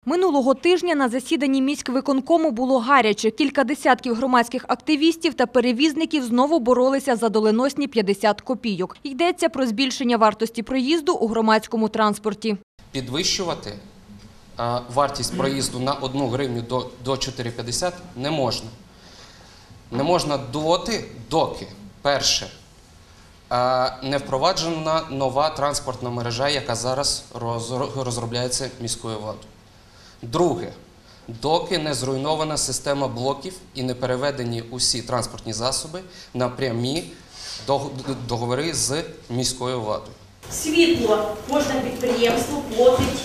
Минулого тижня на засіданні міськвиконкому було гаряче. Кілька десятків громадських активістів та перевізників знову боролися за доленосні 50 копійок. Йдеться про збільшення вартості проїзду у громадському транспорті. Підвищувати вартість проїзду на 1 гривню до 4,50 не можна. Не можна доки, перше, не впроваджена нова транспортна мережа, яка зараз розробляється міською владою. Друге, доки не зруйнована система блоків і не переведені усі транспортні засоби на прямі договори з міською владою. Світло кожне підприємство платить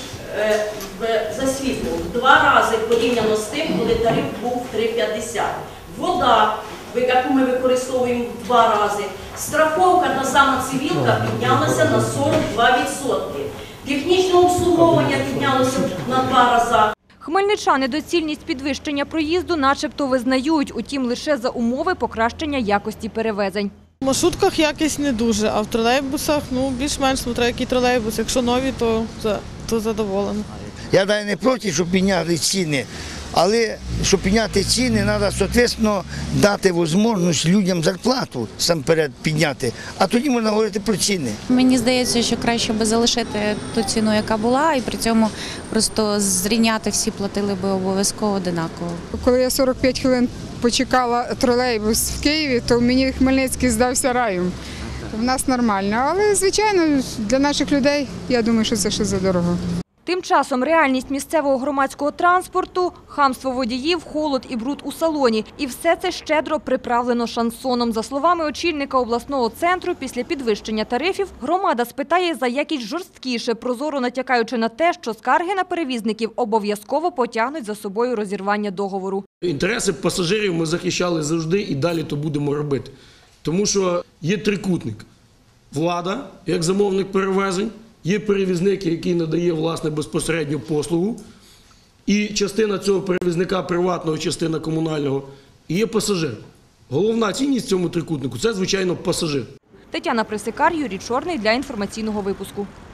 за світло в 2 рази порівняно з тим, коли тариф був 3,50. Вода, яку ми використовуємо в 2 рази. Страховка та сама цивілка піднялася на 42%. Технічне обслуговування піднялося на 2 рази. Хмельничани доцільність підвищення проїзду начебто визнають, утім лише за умови покращення якості перевезень. В маршрутках якість не дуже, а в тролейбусах більш-менш смотря який тролейбус. Якщо нові, то задоволені. Я навіть не проти, щоб підняли ціни, але щоб підняти ціни, треба, відповідно, дати можливість людям зарплату сам перед підняти, а тоді можна говорити про ціни. Мені здається, що краще би залишити ту ціну, яка була, і при цьому просто зрівняти всі платили би обов'язково однаково. Коли я 45 хвилин почекала тролейбус в Києві, то мені Хмельницький здався раєм. В нас нормально, але, звичайно, для наших людей, я думаю, що це ще задорого. Тим часом реальність місцевого громадського транспорту – хамство водіїв, холод і бруд у салоні. І все це щедро приправлено шансоном. За словами очільника обласного центру, після підвищення тарифів громада спитає за якість жорсткіше, прозоро натякаючи на те, що скарги на перевізників обов'язково потягнуть за собою розірвання договору. Інтереси пасажирів ми захищали завжди і далі то будемо робити. Тому що є трикутник – влада, як замовник перевезень, є перевізник, який надає, власне, безпосередньо послугу, і частина цього перевізника приватного, частина комунального, і є пасажир. Головна цінність в цьому трикутнику – це, звичайно, пасажир. Тетяна Присикар, Юрій Чорний для інформаційного випуску.